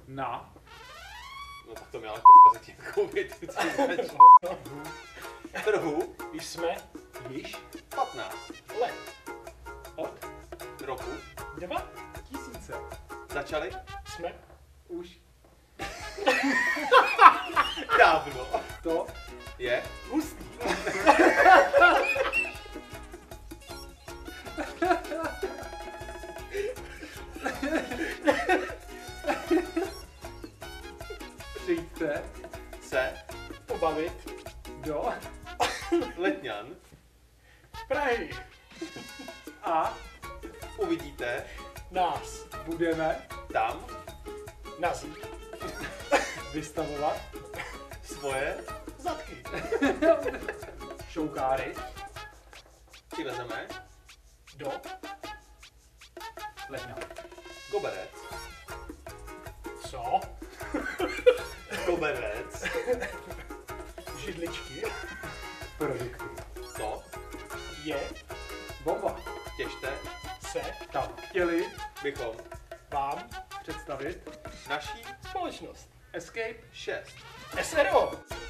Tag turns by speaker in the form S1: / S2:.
S1: Na.
S2: No tak to měla zatím koupit. Trhu
S3: Jsme
S1: Již.
S2: 15
S3: let.
S1: Od.
S2: roku
S1: 2000.
S2: začali
S3: Jsme
S1: Už.
S2: dávno.
S1: To.
S2: Je
S3: hustý.
S1: Přijďte
S2: se
S3: Pobavit.
S1: do
S2: Letňan
S3: Prahy.
S1: a
S2: uvidíte
S3: Nás.
S1: budeme
S2: tam
S3: Nazít.
S1: vystavovat
S2: svoje
S3: Zadky.
S1: šoukáry
S2: přivezeme
S3: Do.
S1: Letňan.
S2: koberec,
S3: Co?
S2: koberec,
S3: Židličky.
S1: Produkty.
S2: to
S3: Je.
S1: Bomba.
S2: těžte,
S3: Se.
S1: Tam chtěli
S2: bychom
S3: Vám.
S1: představit
S2: naší
S3: Společnost.
S1: Escape
S2: 6
S3: SRO.